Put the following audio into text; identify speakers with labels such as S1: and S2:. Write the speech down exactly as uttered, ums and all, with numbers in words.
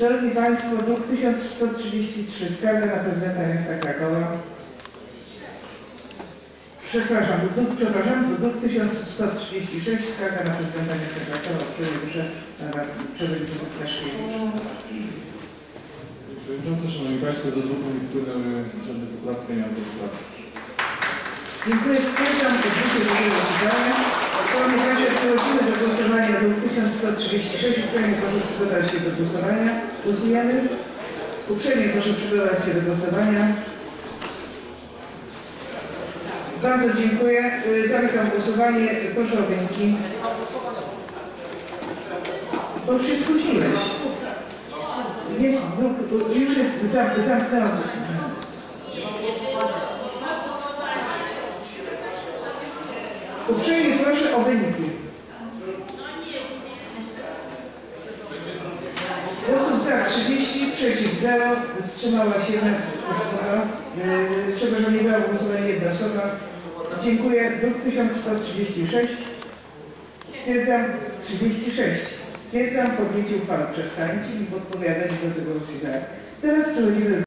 S1: Szanowni Państwo, druk tysiąc sto trzydzieści trzy, skarga na prezydenta miasta Krakowa. Przepraszam, druk, przepraszam, druk tysiąc sto trzydzieści sześć, skarga na prezydenta miasta Krakowa. Przewodniczący Kraszkiewicz.
S2: Przewodniczący, Szanowni Państwo, do druku nie wpłynęły żadne poprawki, nie mam do poprawki.
S1: Dziękuję. Stwierdzam odrzucie drugiego czytania. W takim razie przechodzimy do głosowania druk tysiąc sto trzydzieści sześć. Uprzejmie proszę przygotować się do głosowania. Głosujemy. Uprzejmie proszę przygotować się do głosowania. Bardzo dziękuję. Zamykam głosowanie. Proszę o wyniki. Bo już się spóźniłeś. Jest druk, już jest zamknięty. Uprzejmie proszę o wyniki. Głosów za trzydzieści, przeciw zero, wstrzymała się jedna osoba. Yy, przepraszam, nie brała głosowania jedna osoba. Dziękuję. Druk tysiąc sto trzydzieści sześć. Stwierdzam trzydzieści sześć. Stwierdzam podjęcie uchwały przez Państwa i podpowiadanie do tego rozwiązania. Teraz przechodzimy do